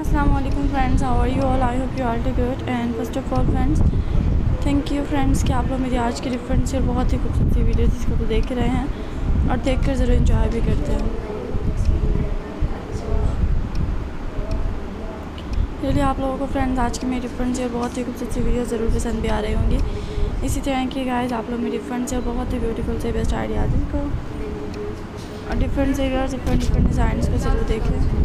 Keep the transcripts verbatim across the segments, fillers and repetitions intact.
Assalamualaikum friends, how are you all? I hope you all do good. And first of all friends, thank you friends कि आप लोग मेरी आज की different से बहुत ही खूबसूरत वीडियो जिसको तो देख रहे हैं और देखकर ज़रूर एंजॉय भी करते हैं। रियली आप लोगों को फ्रेंड्स आज की मेरी डिफरेंट से बहुत ही खूबसूरत वीडियो ज़रूर पसंद भी आ रही होंगी। इसी तरह की गाइस आप लोग मेरी डिफरेंट से बहुत ही ब्यूटीफुल से बेस्ट आइडियाज़ को और डिफरेंट से डिफरेंट डिफरेंट डिज़ाइंस को ज़रूर देखें।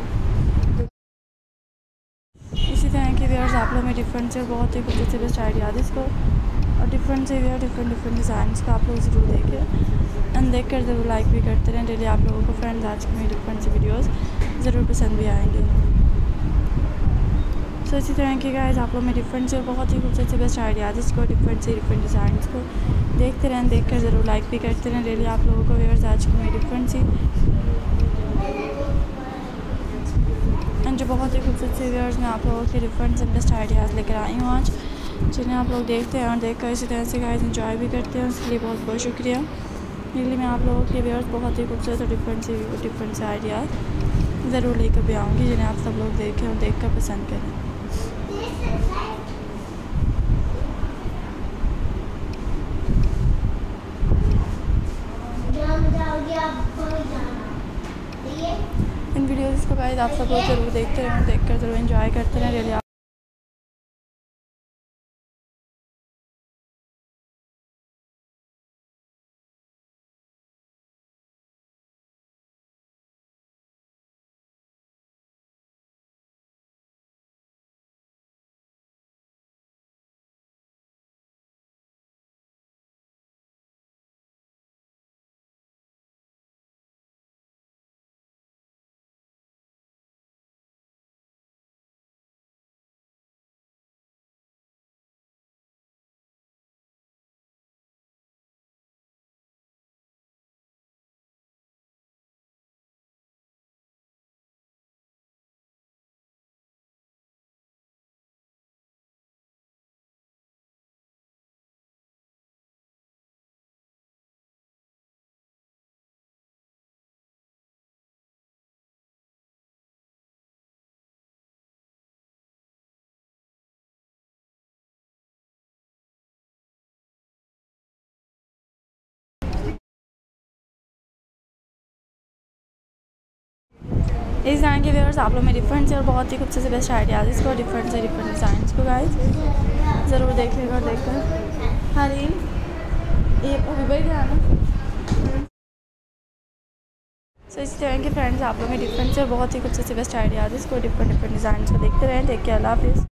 इसी तरह के वेयर्स आप लोग में डिफरेंट से बहुत ही खूबसूरत से बेस्ट आइडियाज़ इसको और डिफरेंट से वेयर डिफरेंट डिफरेंट डिज़ाइंस को आप लोग ज़रूर देखें एंड देख कर ज़रूर लाइक भी करते रहें। डेली आप लोगों को फ्रेंड्स आज की मेरी डिफरेंट से वीडियोस ज़रूर पसंद भी आएंगे। सो इसी तरह के गाइस आप लोग में डिफरेंट से बहुत ही खूबसूरत से बेस्ट आइडियाज़ इसको डिफरेंट से डिफरेंट डिज़ाइंस को देखते रहें, देख कर ज़रूर लाइक भी करते रहें। डेली आप लोगों को वेयर्स आज की मेरी डिफरेंट सी एंड जो बहुत ही खूबसूरत से व्यूअर्स में आप लोगों के डिफरेंट से बेस्ट आइडियाज़ लेकर आई हूँ आज, जिन्हें आप लोग देखते हैं और देखकर इसी तरह से गाइस एंजॉय भी करते हैं। उसके लिए बहुत बहुत शुक्रिया। इसलिए मैं आप लोगों के व्यूअर्स बहुत ही खूबसूरत और डिफरेंट से डिफरेंट से आइडियाज़ ज़रूर लेकर भी आऊँगी, जिन्हें आप सब लोग देखें और देख कर पसंद करें। इन वीडियोज़ को गाइस आप सब लोग ज़रूर देखते रहें, देख कर ज़रूर एंजॉय करते रहें। रियली इस तरह के व्यूअर्स आप लोग में डिफरेंट से और बहुत ही खूबसूरत से बेस्ट आइडियाज़ इसको डिफरेंट से डिफरेंट डिज़ाइंस को गाइस ज़रूर देखिएगा और देखकर हरी ये भी ना। सो इस तरह के फ्रेंड्स आप लोग में डिफरेंट से और बहुत ही खूबसूरत से बेस्ट आइडियाज़ इसको डिफरेंट डिफरेंट डिज़ाइंस को देखते रहें। देख के अल्लाह हाफिज़।